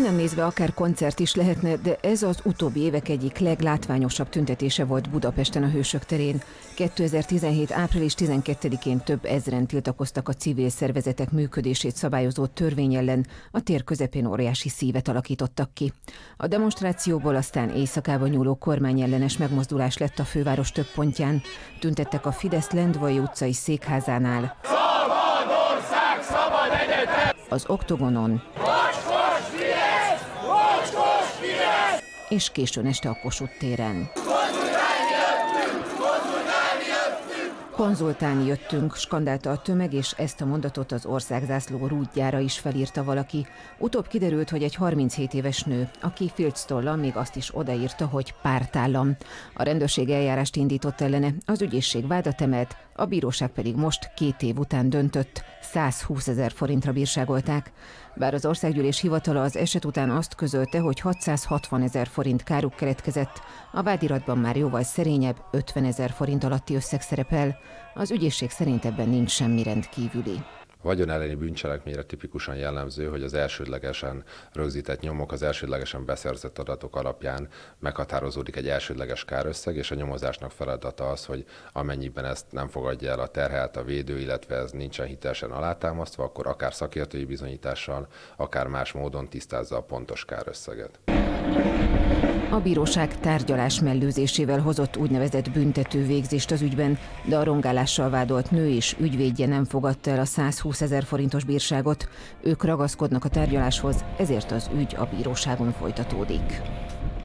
Innen nézve akár koncert is lehetne, de ez az utóbbi évek egyik leglátványosabb tüntetése volt Budapesten a Hősök terén. 2017. április 12-én több ezren tiltakoztak a civil szervezetek működését szabályozó törvény ellen, a tér közepén óriási szívet alakítottak ki. A demonstrációból aztán éjszakába nyúló kormányellenes megmozdulás lett a főváros több pontján. Tüntettek a Fidesz Lendvai utcai székházánál, Szabadország, szabad egyetem! az Oktogonon, és későn este a Kossuth téren. Konzultálni jöttünk, skandálta a tömeg, és ezt a mondatot az országzászló rúdjára is felírta valaki. Utóbb kiderült, hogy egy 37 éves nő, aki filctollal még azt is odaírta, hogy pártállam. A rendőrség eljárást indított ellene, az ügyészség vádat emelt, a bíróság pedig most 2 év után döntött, 120 000 forintra bírságolták. Bár az országgyűlés hivatala az eset után azt közölte, hogy 660 000 forint káruk keletkezett, a vádiratban már jóval szerényebb, 50 000 forint alatti összeg szerepel. Az ügyészség szerint ebben nincs semmi rendkívüli. A vagyon elleni bűncselekményre tipikusan jellemző, hogy az elsődlegesen rögzített nyomok, az elsődlegesen beszerzett adatok alapján meghatározódik egy elsődleges kárösszeg, és a nyomozásnak feladata az, hogy amennyiben ezt nem fogadja el a terhelt, a védő, illetve ez nincsen hitelesen alátámasztva, akkor akár szakértői bizonyítással, akár más módon tisztázza a pontos kárösszeget. A bíróság tárgyalás mellőzésével hozott úgynevezett büntető végzést az ügyben, de a rongálással vádolt nő és ügyvédje nem fogadta el a 120 000 forintos bírságot. Ők ragaszkodnak a tárgyaláshoz, ezért az ügy a bíróságon folytatódik.